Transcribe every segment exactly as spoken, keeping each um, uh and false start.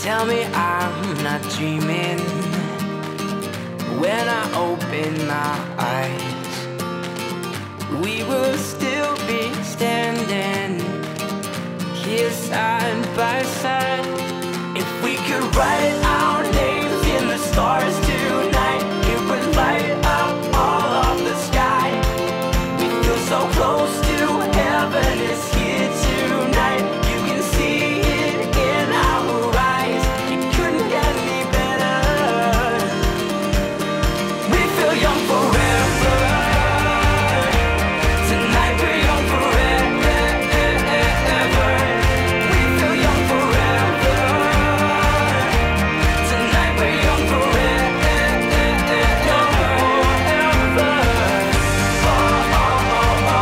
Tell me I'm not dreaming when I open my eyes. We will still be standing here side by side. If we could write our names in the stars tonight, it would light up all of the sky. We feel so close to heaven, it's here tonight. You can see it in our eyes. It couldn't get any better. We feel young forever. Tonight we're young forever. We feel young forever. Tonight we're young forever. Oh, oh, oh,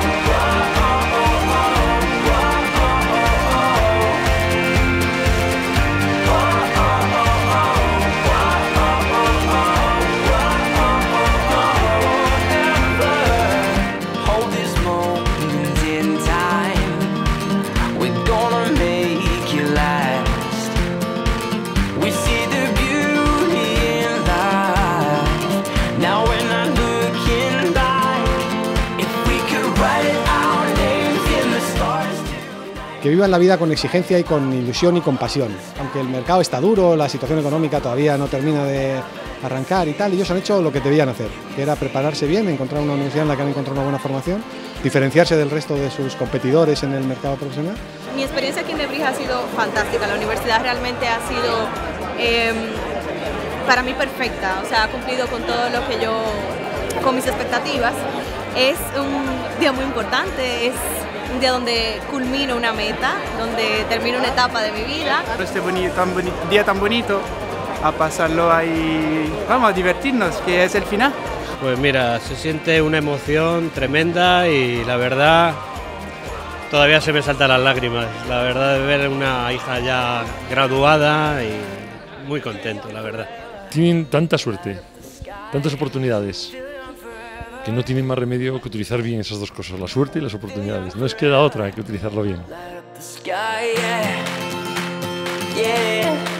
hold this moment in time. We're gonna make it last. We see the beauty in life. Now we're not looking back. If we could write our names in the stars tonight. Que vivan la vida con exigencia y con ilusión y con pasión. Aunque el mercado está duro, la situación económica todavía no termina de arrancar y tal, ellos han hecho lo que debían hacer, que era prepararse bien, encontrar una universidad en la que han encontrado una buena formación, diferenciarse del resto de sus competidores en el mercado profesional. Mi experiencia aquí en Nebrija ha sido fantástica, la universidad realmente ha sido eh, para mí perfecta, o sea, ha cumplido con todo lo que yo, con mis expectativas. Es un día muy importante, es un día donde culmino una meta, donde termino una etapa de mi vida. Este boni tan boni día tan bonito, a pasarlo ahí, vamos a divertirnos, que es el final. Pues mira, se siente una emoción tremenda y la verdad todavía se me saltan las lágrimas. La verdad de ver una hija ya graduada y muy contento, la verdad. Tienen tanta suerte, tantas oportunidades, que no tienen más remedio que utilizar bien esas dos cosas, la suerte y las oportunidades. No es que la otra, hay que utilizarlo bien. Light up the sky, yeah. Yeah.